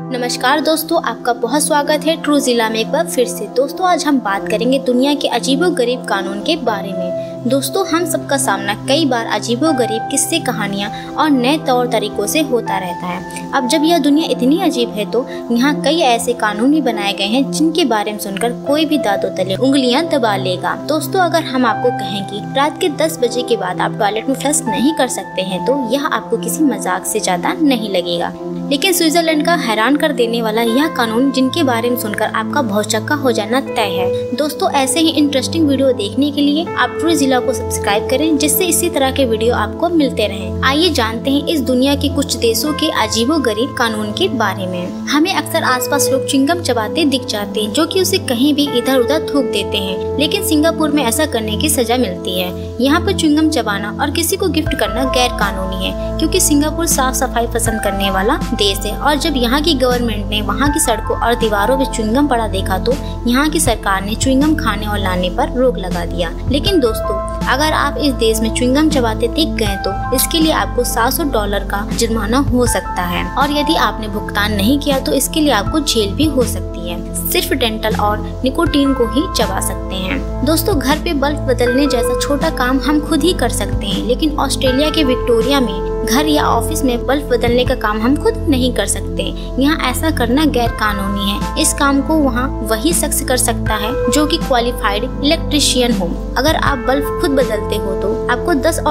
नमस्कार दोस्तों, आपका बहुत स्वागत है ट्रू जिला में एक बार फिर से। दोस्तों आज हम बात करेंगे दुनिया के अजीबोगरीब कानून के बारे में। दोस्तों हम सबका सामना कई बार अजीबोगरीब किस्से, कहानियाँ और नए तौर तरीकों से होता रहता है। अब जब यह दुनिया इतनी अजीब है तो यहाँ कई ऐसे कानून भी बनाए गए हैं जिनके बारे में सुनकर कोई भी दांतों तले उंगलियां दबा लेगा। दोस्तों अगर हम आपको कहें कि रात के 10 बजे के बाद आप टॉयलेट में फ्लश नहीं कर सकते हैं तो यह आपको किसी मजाक से ज्यादा नहीं लगेगा। लेकिन स्विट्जरलैंड का हैरान कर देने वाला यह कानून जिनके बारे में सुनकर आपका भौचक्का हो जाना तय है। दोस्तों ऐसे ही इंटरेस्टिंग वीडियो देखने के लिए आप ट्रू जिला को सब्सक्राइब करें, जिससे इसी तरह के वीडियो आपको मिलते रहें। आइए जानते हैं इस दुनिया के कुछ देशों के अजीबोगरीब कानून के बारे में। हमें अक्सर आसपास लोग च्युइंगम चबाते दिख जाते हैं जो कि उसे कहीं भी इधर उधर थूक देते हैं, लेकिन सिंगापुर में ऐसा करने की सजा मिलती है। यहाँ पर च्युइंगम चबाना और किसी को गिफ्ट करना गैर कानूनी है, क्योंकि सिंगापुर साफ सफाई पसंद करने वाला देश है। और जब यहाँ की गवर्नमेंट ने वहाँ की सड़कों और दीवारों में च्युइंगम पड़ा देखा तो यहाँ की सरकार ने च्युइंगम खाने और लाने पर रोक लगा दिया। लेकिन दोस्तों अगर आप इस देश में च्युइंगम चबाते दिख गए तो इसके लिए आपको $700 का जुर्माना हो सकता है, और यदि आपने भुगतान नहीं किया तो इसके लिए आपको जेल भी हो सकती है। सिर्फ डेंटल और निकोटीन को ही चबा सकते हैं। दोस्तों घर पे बल्ब बदलने जैसा छोटा काम हम खुद ही कर सकते हैं, लेकिन ऑस्ट्रेलिया के विक्टोरिया में घर या ऑफिस में बल्ब बदलने का काम हम खुद नहीं कर सकते। यहाँ ऐसा करना गैर कानूनी है। इस काम को वहाँ वही शख्स कर सकता है जो कि क्वालिफाइड इलेक्ट्रीशियन हो। अगर आप बल्ब खुद बदलते हो तो आपको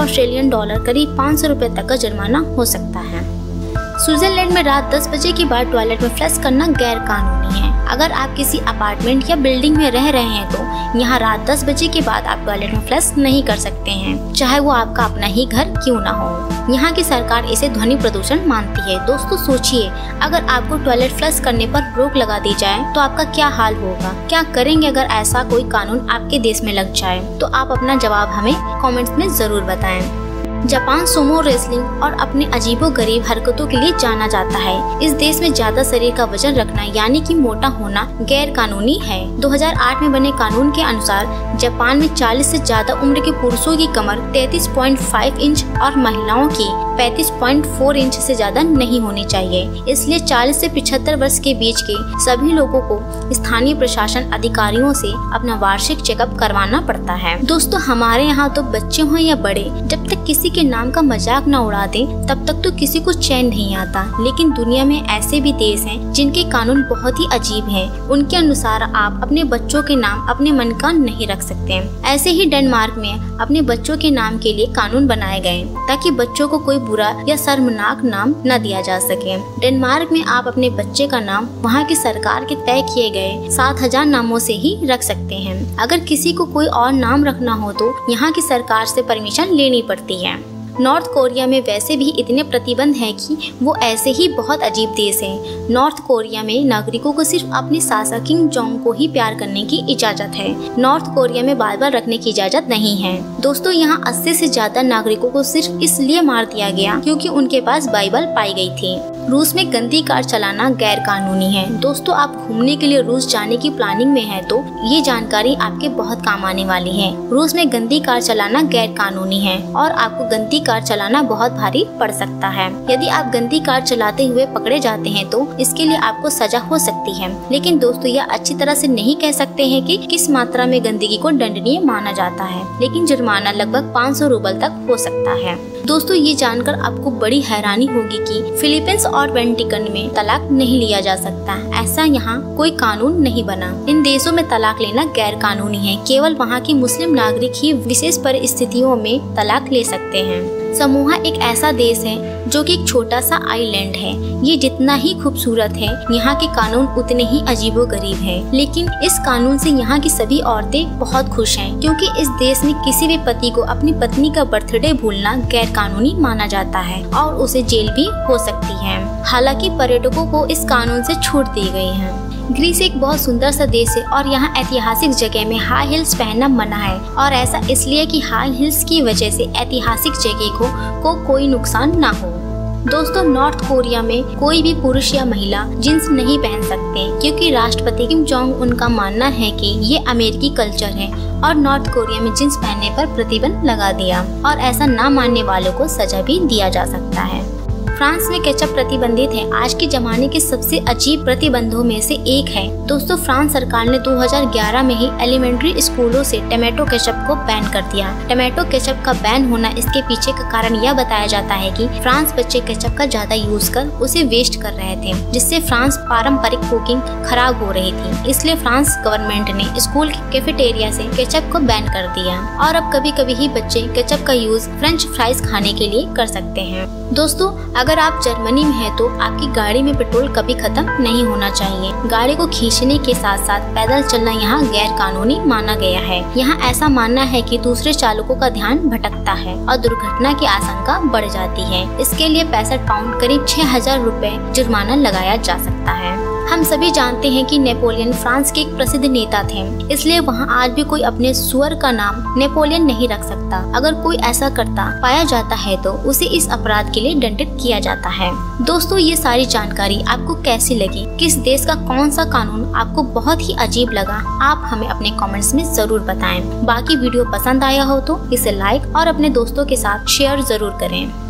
$10 करीब ₹500 तक का जुर्माना हो सकता है। स्विट्जरलैंड में रात 10 बजे के बाद टॉयलेट में फ्लश करना गैर कानूनी है। अगर आप किसी अपार्टमेंट या बिल्डिंग में रह रहे हैं तो यहाँ रात 10 बजे के बाद आप टॉयलेट में फ्लश नहीं कर सकते हैं, चाहे वो आपका अपना ही घर क्यों ना हो। यहाँ की सरकार इसे ध्वनि प्रदूषण मानती है। दोस्तों सोचिए, अगर आपको टॉयलेट फ्लश करने पर रोक लगा दी जाए तो आपका क्या हाल होगा। क्या करेंगे अगर ऐसा कोई कानून आपके देश में लग जाए? तो आप अपना जवाब हमें कमेंट्स में जरूर बताएं। जापान सुमो रेसलिंग और अपने अजीबोगरीब हरकतों के लिए जाना जाता है। इस देश में ज्यादा शरीर का वजन रखना यानी कि मोटा होना गैर कानूनी है। 2008 में बने कानून के अनुसार जापान में 40 से ज्यादा उम्र के पुरुषों की कमर 33.5 इंच और महिलाओं की 35.4 इंच से ज्यादा नहीं होनी चाहिए। इसलिए 40 से 75 वर्ष के बीच के सभी लोगों को स्थानीय प्रशासन अधिकारियों से अपना वार्षिक चेकअप करवाना पड़ता है। दोस्तों हमारे यहाँ तो बच्चे हों या बड़े, जब तक किसी के नाम का मजाक न उड़ा दे तब तक तो किसी को चैन नहीं आता। लेकिन दुनिया में ऐसे भी देश हैं जिनके कानून बहुत ही अजीब हैं। उनके अनुसार आप अपने बच्चों के नाम अपने मन का नहीं रख सकते। ऐसे ही डेनमार्क में अपने बच्चों के नाम के लिए कानून बनाए गए ताकि बच्चों को कोई बुरा या शर्मनाक नाम न दिया जा सके। डेनमार्क में आप अपने बच्चे का नाम वहाँ की सरकार के तय किए गए 7000 नामों से ही रख सकते हैं। अगर किसी को कोई और नाम रखना हो तो यहाँ की सरकार से परमिशन लेनी पड़ती है। नॉर्थ कोरिया में वैसे भी इतने प्रतिबंध हैं कि वो ऐसे ही बहुत अजीब देश है। नॉर्थ कोरिया में नागरिकों को सिर्फ अपने शासक किम जोंग को ही प्यार करने की इजाजत है। नॉर्थ कोरिया में बाइबल रखने की इजाजत नहीं है। दोस्तों यहाँ 80 से ज्यादा नागरिकों को सिर्फ इसलिए मार दिया गया क्योंकि उनके पास बाइबल पाई गई थी। रूस में गंदी कार चलाना गैर कानूनी है। दोस्तों आप घूमने के लिए रूस जाने की प्लानिंग में है तो ये जानकारी आपके बहुत काम आने वाली है। रूस में गंदी कार चलाना गैर कानूनी है और आपको गंदी कार चलाना बहुत भारी पड़ सकता है। यदि आप गंदी कार चलाते हुए पकड़े जाते हैं तो इसके लिए आपको सजा हो सकती है। लेकिन दोस्तों यह अच्छी तरह से नहीं कह सकते हैं कि किस मात्रा में गंदगी को दंडनीय माना जाता है, लेकिन जुर्माना लगभग ₹500 तक हो सकता है। दोस्तों ये जानकर आपको बड़ी हैरानी होगी कि फिलीपींस और वेटिकन में तलाक नहीं लिया जा सकता। ऐसा यहाँ कोई कानून नहीं बना। इन देशों में तलाक लेना गैर कानूनी है। केवल वहाँ की मुस्लिम नागरिक ही विशेष परिस्थितियों में तलाक ले सकते हैं। समोआ एक ऐसा देश है जो कि एक छोटा सा आइलैंड है। ये जितना ही खूबसूरत है, यहाँ के कानून उतने ही अजीबोगरीब हैं। लेकिन इस कानून से यहाँ की सभी औरतें बहुत खुश हैं, क्योंकि इस देश में किसी भी पति को अपनी पत्नी का बर्थडे भूलना गैर कानूनी माना जाता है और उसे जेल भी हो सकती है। हालांकि पर्यटकों को इस कानून से छूट दी गई है। ग्रीस एक बहुत सुंदर सा देश है और यहाँ ऐतिहासिक जगह में हाई हिल्स पहनना मना है, और ऐसा इसलिए कि हाई हिल्स की वजह से ऐतिहासिक जगह को कोई नुकसान ना हो। दोस्तों नॉर्थ कोरिया में कोई भी पुरुष या महिला जींस नहीं पहन सकते, क्योंकि राष्ट्रपति किम जोंग उनका मानना है कि ये अमेरिकी कल्चर है और नॉर्थ कोरिया में जींस पहनने पर प्रतिबंध लगा दिया, और ऐसा ना मानने वालों को सजा भी दिया जा सकता है। फ्रांस में केचप प्रतिबंधित है आज के जमाने के सबसे अजीब प्रतिबंधों में से एक है। दोस्तों, फ्रांस सरकार ने 2011 में ही एलिमेंट्री स्कूलों से टमाटो केचप को बैन कर दिया। टमाटो केचप का बैन होना इसके पीछे का कारण यह बताया जाता है कि फ्रांस बच्चे केचप का ज्यादा यूज कर उसे वेस्ट कर रहे थे, जिससे फ्रांस पारंपरिक कुकिंग खराब हो रही थी। इसलिए फ्रांस गवर्नमेंट ने स्कूल के कैफेटेरिया से केचप को बैन कर दिया और अब कभी कभी ही बच्चे केचप का यूज फ्रेंच फ्राइज खाने के लिए कर सकते हैं। दोस्तों, अगर आप जर्मनी में हैं तो आपकी गाड़ी में पेट्रोल कभी खत्म नहीं होना चाहिए। गाड़ी को खींचने के साथ साथ पैदल चलना यहाँ गैर कानूनी माना गया है। यहाँ ऐसा मानना है कि दूसरे चालकों का ध्यान भटकता है और दुर्घटना की आशंका बढ़ जाती है। इसके लिए 65 पाउंड करीब 6000 रुपए जुर्माना लगाया जा सकता है। हम सभी जानते हैं कि नेपोलियन फ्रांस के एक प्रसिद्ध नेता थे, इसलिए वहाँ आज भी कोई अपने सुअर का नाम नेपोलियन नहीं रख सकता। अगर कोई ऐसा करता पाया जाता है तो उसे इस अपराध के लिए दंडित किया जाता है। दोस्तों, ये सारी जानकारी आपको कैसी लगी? किस देश का कौन सा कानून आपको बहुत ही अजीब लगा? आप हमें अपने कमेंट्स में जरूर बताएं। बाकी वीडियो पसंद आया हो तो इसे लाइक और अपने दोस्तों के साथ शेयर जरूर करें।